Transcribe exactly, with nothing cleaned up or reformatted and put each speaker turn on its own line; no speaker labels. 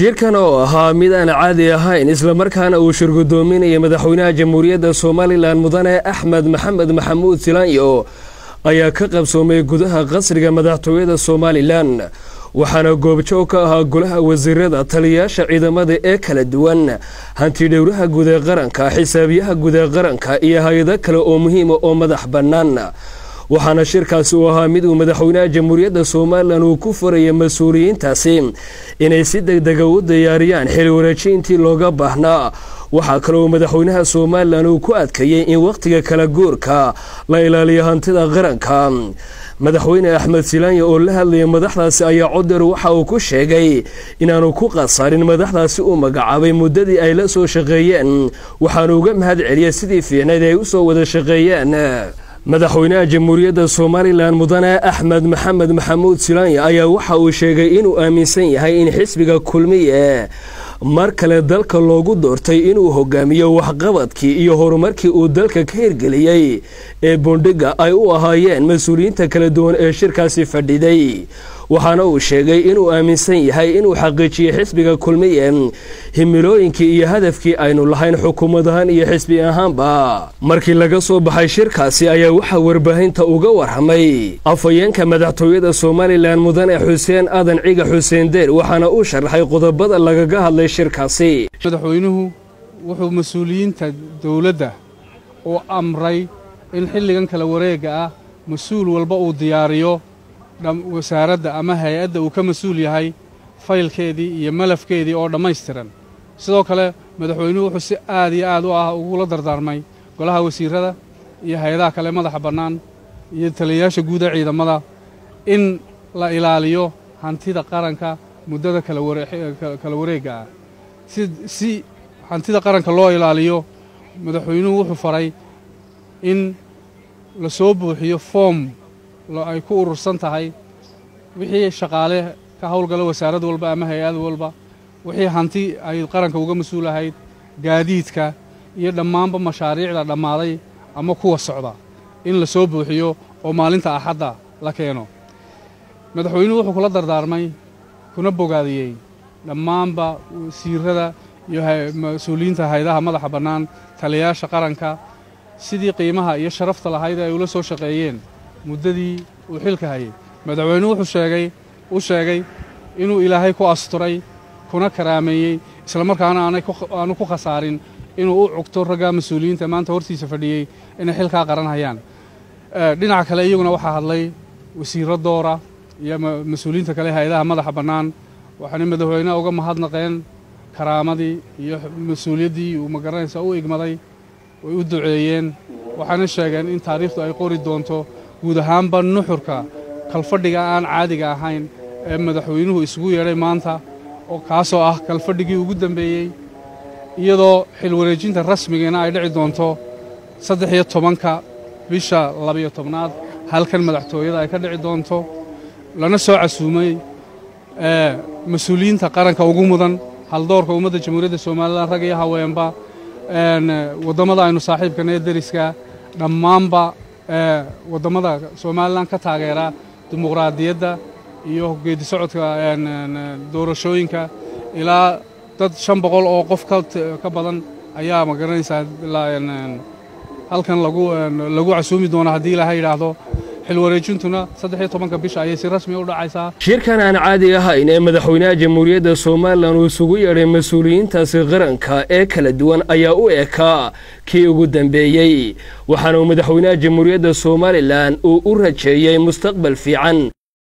shirkan oo ahaa mid aan caadi ahayn isla markaana uu shirgudoominaya madaxweynaha jamhuuriyadda Soomaaliland mudane Axmed Maxamed Maxamuud Silaanyo ayaa ka qabsoomay gudaha qasriga madaxtooyada Soomaaliland waxaana goobjoog ka ahaa golaha wasiirada taliyaasha ciidamada ee kala duwan hanti dhowraha guud ee qaranka xisaabiyaha guud ee qaranka iyo hay'ado kale oo muhiim ah oo madax bannaan waxaana shirkaasi uu ahaa mid uu madaxweynaha jamhuuriyadda Soomaaliland uu ku furayay mas'uuliyiintaasi inay si degdeg ah u diyaariyaan xil wareejintii looga baahnaa waxa kale oo madaxweynaha Soomaaliland uu ku adkeeyay in waqtiga kala guurka la ilaaliyo hantida qaranka madaxweyne Axmed Silaanyo oo la hadlayay madaxdaasi ayaa codar waxa uu ku sheegay inaanu ku qasaarin madaxdaasi uu magacaabay muddadii ay la soo shaqeeyeen waxaanu uga mahad celiyay sidii fiicneed ay u soo wada shaqeeyeen madaxweynaha jamhuuriyadda Soomaaliland mudane Axmed Maxamed Maxamuud Silaanyo ayaa waxa uu sheegay inuu aaminsan yahay in xisbiga kulmiye mar kale dalka loogu doortay inuu hogaamiyo waxqabadkii iyo horumarkii uu dalka ka hirgeliyay ee bondhiga ay u ahaayeen mas'uuliyiinta kala duwan ee shirkaasi fadhiday waxaana uu sheegay inuu aaminsan yahay inuu xaqiijiyo xisbiga kulmiye himilooyinkii iyo hadafkii aynu lahayn xukuumadahan iyo xisbi ahaanba markii laga soo baxay shirkaasi ayaa waxa warbaahinta uga warhamay afayeenka madaxtooyada Soomaaliland mudane Xuseen Aadan Ciga Xuseen Deer waxaana uu sharaxay qodobada lagaga hadlay shirkaasi
madaxweynuhu wuxuu mas'uuliyiinta dawladda oo amray in xilligan kala wareega ah mas'uul walba uu diyaariyo wasaaradda ama hay'adda uu ka mas'uul yahay faylkeedii iyo malafkeedii oo dhammaystiran sidoo kale madaxweynuhu wuxuu si aad iyo aad u ah ugu la dardaarmay golaha wasiirada iyo hay'adaha kale madaxa bannaan iyo taliyayaasha guud ee ciidamada in la ilaaliyo hantida qaranka muddada kala kala wareega ah si si hantida qaranka loo ilaaliyo madaxweynuhu wuxuu faray in la soo buuxiyo form ay ku urursan tahay wixii shaqaale ka hawlgala wasaarad walba ama hay'ad walba wixii hanti ay qaranka uga mas'uul ahayd gaadiidka iyo dhammaanba mashaariicda dhammaaday ama kuwa socda in la soo buuxiyo oo maalinta axadda la keeno madaxweynuhu wuxuu kula dardaarmay kuna bogaadiyey dhammaanba wasiirada iyo mas'uuliyiinta hay'adaha madaxa bannaan taliyayaasha qaranka sidii qiimaha iyo sharafta lahayd ay ula soo shaqeeyeen muddadii uu xilka hayay madaxweynuhu wuxuu sheegay u sheegay inuu ilaahay ku asturay kuna karaameeyey isla markaana aanay aanu ku khasaarin inuu u cugto ragga mas'uuliyiinta maanta hortiisa fadhiyey inay xilkaa qaran hayaan dhinaca kale iyaguna waxaa hadlay wasiirro doora iyo mas'uuliyiinta kale hay'adaha madaxa bannaan waxaana madaxweynaha uga mahadnaqeen karaamadii iyo mas'uuliyaddii uu magaranaysa u igmaday way u duceeyeen waxaana sheegeen in taariikhdu ay qori doonto guud ahaanba nuxurka kalfadhiga aan caadiga ahayn ee madaxweynuhu isugu yeedhay maanta oo kaasoo ah kalfadhigii ugu dambeeyey iyadoo xil wareejinta rasmigeena ay dhici doonto saddex iyo tobanka bisha labiyo tobnaad halkan madaxtooyada ay ka dhici doonto lana soo casuumay mas-uuliyiinta qaranka ugu mudan haldoorka ummadda jamhuuriyadda Soomaaliland rag iyo haweenba waddamada aynu saaxiibkana ee deriska dhammaanba waddamada Soomaaliland ka taageera dimuqraadiyadda iyo geedi socodka doorashooyinka ilaa dad shan boqol oo qof ka badan ayaa ma garanaysaa halkan lagu lagu casuumi doona haddii la yiraahdo xil wareejintuna saddex iyo tobanka bisha ayay si rasmi u dhacaysaa
shirkan aan caadi ahayn ee madaxweynaha jamhuuriyadda Soomaaliland uu isugu yeedhay mas'uuliyiintaasi qaranka ee kala duwan ayaa u ekaa kii ugu dambeeyay waxaana madaxweynaha jamhuuriyadda Soomaaliland uu u rajeeyay mustaqbal fiican